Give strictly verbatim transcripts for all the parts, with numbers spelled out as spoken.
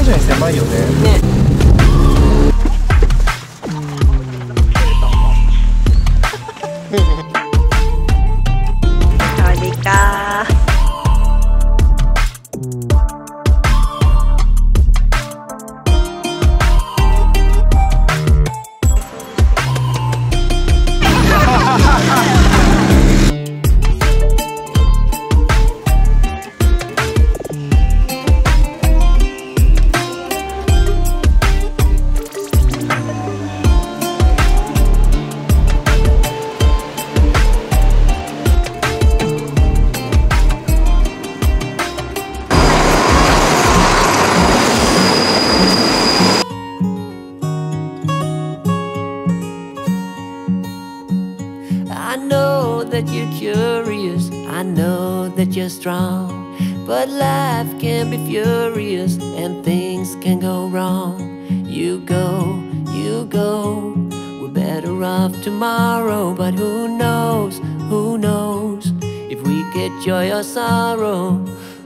上に狭いよね。 ね。สวัสดีค่ะ I know that you're curious, I know that you're strong, but life can be furious and things can go wrong. You go, you go, we're better off tomorrow, but who knows, who knows if we get joy or sorrow.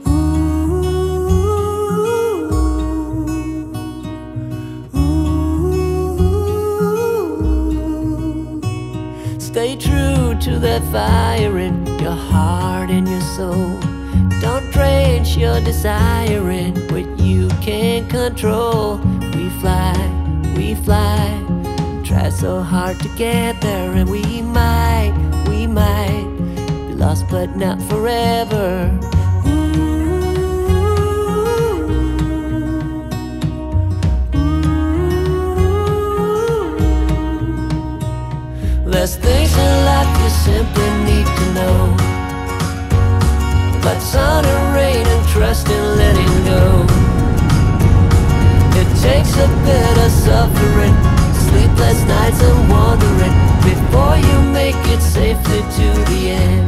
Stay true to that fire in your heart and your soul. Don't drench your desire in what you can't control. We fly, we fly, try so hard to get there, and we might, we might be lost but not forever. There's things in life you simply need to know, like sun and rain and trust and letting go. It takes a bit of suffering, sleepless nights and wandering, before you make it safely to the end.